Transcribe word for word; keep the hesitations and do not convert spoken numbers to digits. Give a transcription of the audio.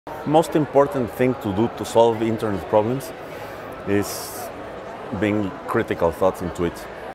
Most important thing to do to solve internet problems is bring critical thoughts into it.